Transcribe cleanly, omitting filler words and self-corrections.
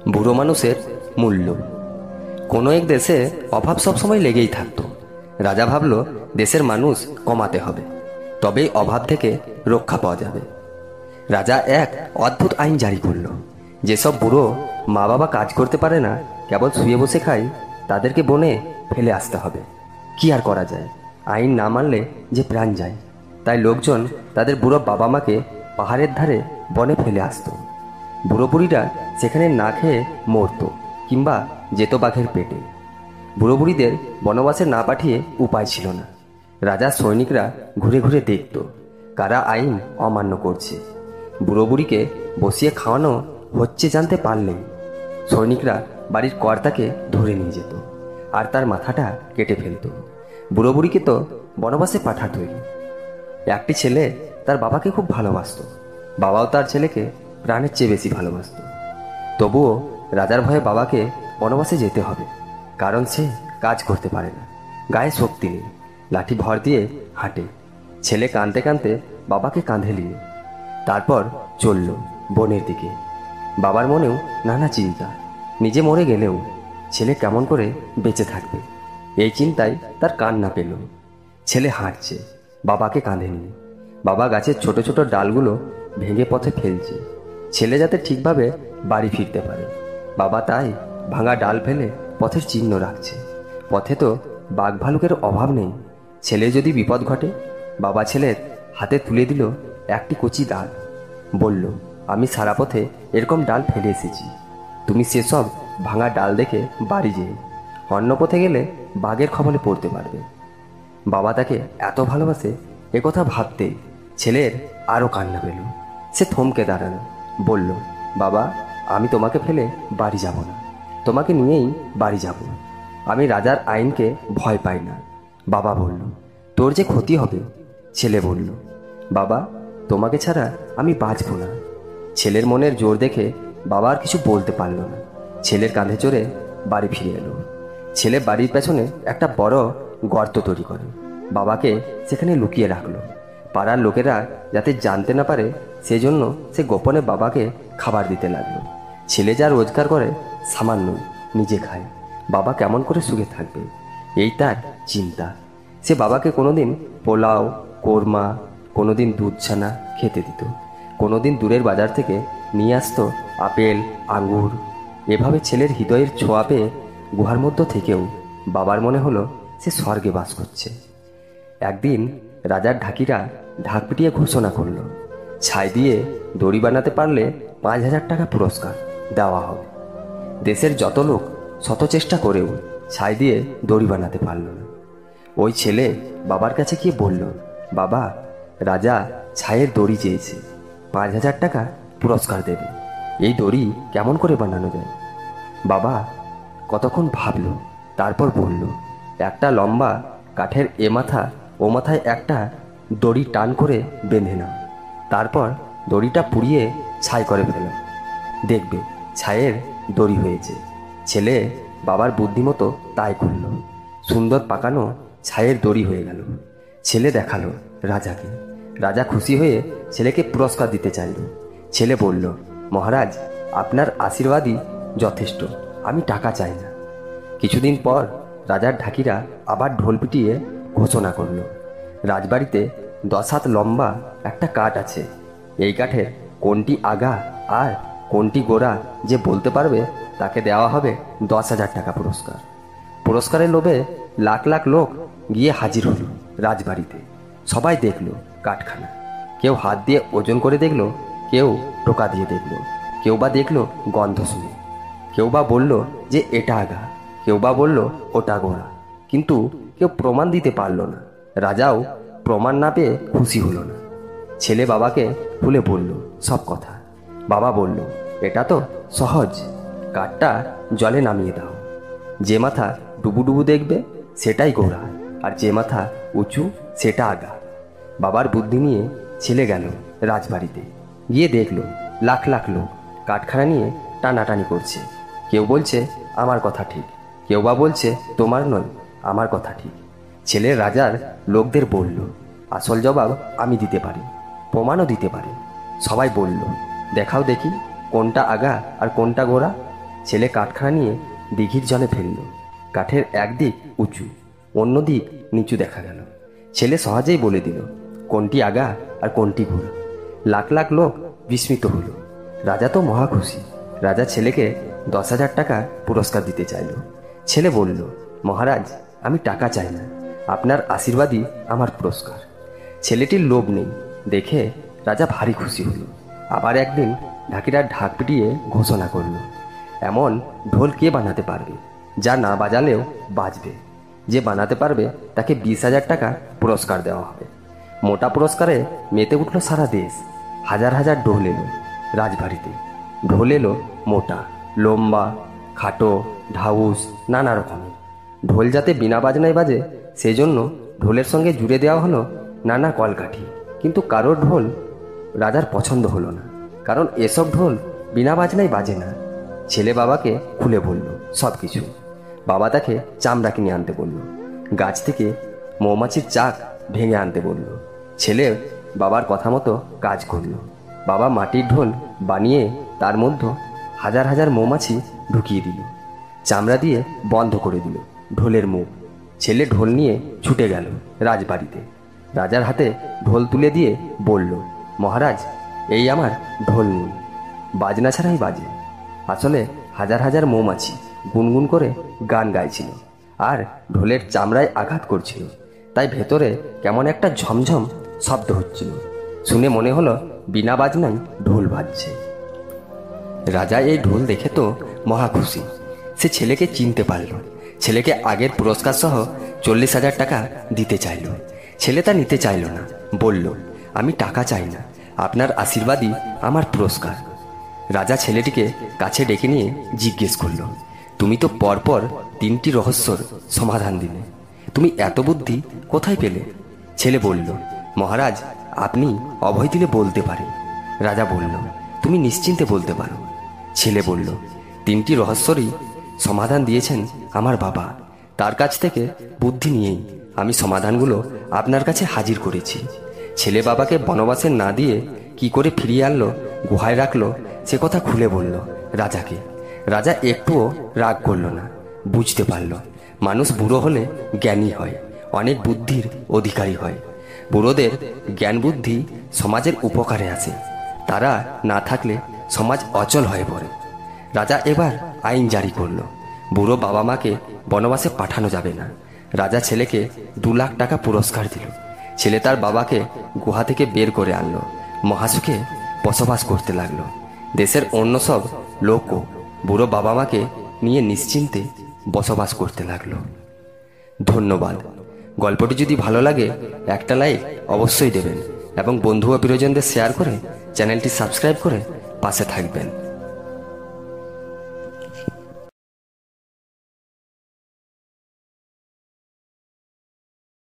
বুড়ো মানুষের মূল্য। কোনো এক দেশে অভাব সবসময় লেগেই থাকতো। রাজা ভাবল দেশের মানুষ কমাতে হবে, তবেই অভাব থেকে রক্ষা পাওয়া যাবে। রাজা এক অদ্ভুত আইন জারি করল। যেসব বুড়ো মা বাবা কাজ করতে পারে না, কেবল শুয়ে বসে খায়, তাদেরকে বনে ফেলে আসতে হবে। কি আর করা যায়, আইন না মানলে যে প্রাণ যায়। তাই লোকজন তাদের বুড়ো বাবা মাকে পাহাড়ের ধারে বনে ফেলে আসতো। বুড়ো বুড়িরা সেখানে না খেয়ে মরতো কিংবা যেত বাঘের পেটে। বুড়ো বুড়িদের বনবাসে না পাঠিয়ে উপায় ছিল না। রাজার সৈনিকরা ঘুরে ঘুরে দেখত কারা আইন অমান্য করছে। বুড়ো বুড়িকে বসিয়ে খাওয়ানো হচ্ছে জানতে পারলেই সৈনিকরা বাড়ির কর্তাকে ধরে নিয়ে যেত আর তার মাথাটা কেটে ফেলত। বুড়ো বুড়িকে তো বনবাসে পাঠাতই। একটি ছেলে তার বাবাকে খুব ভালোবাসত। বাবাও তার ছেলেকে প্রাণের চেয়ে বেশি ভালোবাসত। তবুও রাজার ভয়ে বাবাকে বনবাসে যেতে হবে, কারণ সে কাজ করতে পারে না, গায়ে শক্তি নেই, লাঠি ভর দিয়ে হাঁটে। ছেলে কাঁদতে কাঁদতে বাবাকে কাঁধে নিয়ে তারপর চলল বনের দিকে। বাবার মনেও নানা চিন্তা, নিজে মরে গেলেও ছেলে কেমন করে বেঁচে থাকবে, এই চিন্তায় তার কান্না পেল। ছেলে হাঁটছে বাবাকে কাঁধে নিয়ে। বাবা গাছের ছোট ছোট ডালগুলো ভেঙে পথে ফেলছে, ছেলে যাতে ঠিকভাবে বাড়ি ফিরতে পারে। বাবা তাই ভাঙা ডাল ফেলে পথের চিহ্ন রাখছে। পথে তো বাঘ ভালুকের অভাব নেই, ছেলে যদি বিপদ ঘটে। বাবা ছেলের হাতে তুলে দিল একটি কচি ডাল, বলল, আমি সারা পথে এরকম ডাল ফেলে এসেছি, তুমি সেসব ভাঙা ডাল দেখে বাড়ি যেয়ে অন্য পথে গেলে বাঘের খবরে পড়তে পারবে। বাবা তাকে এত ভালোবাসে একথা ভাবতে ছেলের আরও কান্না পেল। সে থমকে দাঁড়ালো, বলল, বাবা, আমি তোমাকে ফেলে বাড়ি যাব না, তোমাকে নিয়েই বাড়ি যাব। আমি রাজার আইনকে ভয় পাই না। বাবা বলল, তোর যে ক্ষতি হবে। ছেলে বলল, বাবা, তোমাকে ছাড়া আমি বাঁচব না। ছেলের মনের জোর দেখে বাবা আর কিছু বলতে পারল না। ছেলের কাঁধে চড়ে বাড়ি ফিরে এলো। ছেলে বাড়ির পেছনে একটা বড় গর্ত তৈরি করে বাবাকে সেখানে লুকিয়ে রাখলো। পাড়ার লোকেরা যাতে জানতে না পারে সেজন্য সে গোপনে বাবাকে খাবার দিতে লাগলো। ছেলে যা রোজগার করে সামান্য নিজে খায়, বাবা কেমন করে সুখে থাকবে, এই তার চিন্তা। সে বাবাকে কোনোদিন পোলাও, কোরমা, কোনোদিন দুধ ছানা খেতে দিত, কোনোদিন দূরের বাজার থেকে নিয়ে আসতো আপেল, আঙ্গুর। এভাবে ছেলের হৃদয়ের ছোঁয়া পেয়ে গুহার মধ্য থেকেও বাবার মনে হলো সে স্বর্গে বাস করছে। একদিন রাজার ঢাকিরা ঢাক পিটিয়ে ঘোষণা করল, ছাই দিয়ে দড়ি বানাতে পারলে 5,000 টাকা পুরস্কার দেওয়া হবে। দেশের যত লোক শত চেষ্টা করেও ছাই দিয়ে দড়ি বানাতে পারল না। ওই ছেলে বাবার কাছে গিয়ে বলল, বাবা, রাজা ছাইয়ের দড়ি চেয়েছে, 5,000 টাকা পুরস্কার দেবে, এই দড়ি কেমন করে বানানো যায়? বাবা কতক্ষণ ভাবল, তারপর বলল, একটা লম্বা কাঠের এ মাথা ও মাথায় একটা দড়ি টান করে বেঁধে নাও, তারপর দড়িটা পুড়িয়ে ছাই করে ফেলো, দেখবে ছাইয়ের দড়ি হয়েছে। ছেলে বাবার বুদ্ধিমতো তাই করল। সুন্দর পাকানো ছাইয়ের দড়ি হয়ে গেল। ছেলে দেখালো রাজাকে। রাজা খুশি হয়ে ছেলেকে পুরস্কার দিতে চাইল। ছেলে বলল, মহারাজ, আপনার আশীর্বাদই যথেষ্ট, আমি টাকা চাই না। কিছুদিন পর রাজার ঢাকিরা আবার ঢোল পিটিয়ে ঘোষণা করল, রাজবাড়িতে 10 হাত লম্বা একটা কাঠ আছে, এই কাঠের কোনটি আগা আর কোনটি গোড়া যে বলতে পারবে তাকে দেওয়া হবে 10,000 টাকা পুরস্কার। পুরস্কারের লোভে লাখ লাখ লোক গিয়ে হাজির হলো রাজবাড়িতে। সবাই দেখলো কাঠখানা, কেউ হাত দিয়ে ওজন করে দেখলো, কেউ টোকা দিয়ে দেখলো, কেউ বা দেখলো গন্ধ শুনে, কেউ বা বলল যে এটা আগা, কেউ বা বলল ওটা গোড়া, কিন্তু কেউ প্রমাণ দিতে পারল না। রাজাও প্রমাণ না পেয়ে খুশি হলো না। ছেলে বাবাকে খুলে বলল সব কথা। বাবা বলল, এটা তো সহজ, কাঠটা জলে নামিয়ে দাও, যে মাথা ডুবু ডুবু দেখবে সেটাই গোড়া, আর যে মাথা উঁচু সেটা আগা। বাবার বুদ্ধি নিয়ে ছেলে গেল রাজবাড়িতে। গিয়ে দেখলো লাখ লাখ লোক কাঠখানা নিয়ে টানাটানি করছে। কেউ বলছে আমার কথা ঠিক, কেউ বা বলছে তোমার নয়, আমার কথা ঠিক। ছেলে রাজার লোকদের বলল, আসল জবাব আমি দিতে পারি, প্রমাণও দিতে পারি। সবাই বলল, দেখাও দেখি কোনটা আগা আর কোনটা গোড়া। ছেলে কাঠখানা নিয়ে দিঘির জলে ফেলল। কাঠের একদিক উঁচু, অন্য দিক নিচু দেখা গেল। ছেলে সহজেই বলে দিল কোনটি আগা আর কোনটি ভুল। লাখ লাখ লোক বিস্মিত হল। রাজা তো মহা খুশি। রাজা ছেলেকে 10,000 টাকা পুরস্কার দিতে চাইল। ছেলে বলল, মহারাজ, আমি টাকা চাই না, আপনার আশীর্বাদই আমার পুরস্কার। ছেলেটির লোভ নেই দেখে রাজা ভারী খুশি হল। আবার একদিন ঢাকিরা ঢাক পিটিয়ে ঘোষণা করল, এমন ঢোল কে বানাতে পারবে যা না বাজালেও বাজবে? যে বানাতে পারবে তাকে 20,000 টাকা পুরস্কার দেওয়া হবে। মোটা পুরস্কারে মেতে উঠল সারা দেশ। হাজার হাজার ঢোল এলো রাজবাড়িতে। ঢোল এলো মোটা, লম্বা, খাটো, ঢাউস, নানা রকমের। ঢোল যাতে বিনা বাজনায় বাজে সেই জন্য ঢোলের সঙ্গে জুড়ে দেওয়া হলো নানা কলকাঠি। কিন্তু কারোর ঢোল রাজার পছন্দ হলো না, কারণ এসব ঢোল বিনা বাজনায় বাজে না। ছেলে বাবাকে খুলে বলল সব কিছু। বাবা তাকে চামড়া কিনে আনতে বলল। গাছ থেকে মৌমাছির চাক ভেঙে আনতে বলল। ছেলে বাবার কথা মতো কাজ করল। বাবা মাটির ঢোল বানিয়ে তার মধ্যে হাজার হাজার মৌমাছি ঢুকিয়ে দিল। চামড়া দিয়ে বন্ধ করে দিল ঢোলের মুখ। ছেলে ঢোল নিয়ে ছুটে গেল রাজবাড়িতে। রাজার হাতে ঢোল তুলে দিয়ে বলল, মহারাজ, এই আমার ঢোল নিন, বাজনা ছাড়াই বাজে। আসলে হাজার হাজার মৌমাছি গুনগুন করে গান গাইছিল আর ঢোলের চামড়ায় আঘাত করছিল, তাই ভেতরে কেমন একটা ঝমঝম শব্দ হচ্ছিল। শুনে মনে হলো বিনা বাজনায় ঢোল বাজছে। রাজা এই ঢোল দেখে তো মহা খুশি। সে ছেলেকে চিনতে পারল। ছেলেকে আগের পুরস্কার সহ 40,000 টাকা দিতে চাইল। ছেলে তা নিতে চাইল না, বলল, আমি টাকা চাই না, আপনার আশীর্বাদই আমার পুরস্কার। রাজা ছেলেটিকে কাছে ডেকে নিয়ে জিজ্ঞেস করল, তুমি তো পরপর 3টি রহস্যর সমাধান দিলে, তুমি এত বুদ্ধি কোথায় পেলে? ছেলে বলল, মহারাজ, আপনি অভয় দিলে বলতে পারেন। রাজা বলল, তুমি নিশ্চিন্তে বলতে পারো। ছেলে বলল, 3টি রহস্যরই সমাধান দিয়েছেন আমার বাবা। তার কাছ থেকে বুদ্ধি নিয়েই আমি সমাধানগুলো আপনার কাছে হাজির করেছি। ছেলে বাবাকে বনবাসে না দিয়ে কি করে ফিরিয়ে আনলো, গুহায় রাখলো, সে কথা খুলে বলল রাজাকে। রাজা একটুও রাগ করল না। বুঝতে পারল মানুষ বুড়ো হলে জ্ঞানী হয়, অনেক বুদ্ধির অধিকারী হয়। বুড়োদের জ্ঞান বুদ্ধি সমাজের উপকারে আসে, তারা না থাকলে সমাজ অচল হয়ে পড়ে। রাজা এবার আইন জারি করল, বুড়ো বাবা মাকে বনবাসে পাঠানো যাবে না। রাজা ছেলেকে 2 লাখ টাকা পুরস্কার দিল। ছেলে তার বাবাকে গুহা থেকে বের করে আনলো, মহাসুখে বসবাস করতে লাগলো। দেশের অন্য সব লোকও বুড়ো বাবা মাকে নিয়ে নিশ্চিন্তে বসবাস করতে লাগলো। ধন্যবাদ। গল্পটি যদি ভালো লাগে একটা লাইক অবশ্যই দেবেন এবং বন্ধু ও প্রিয়জনদের শেয়ার করে চ্যানেলটি সাবস্ক্রাইব করে পাশে থাকবেন।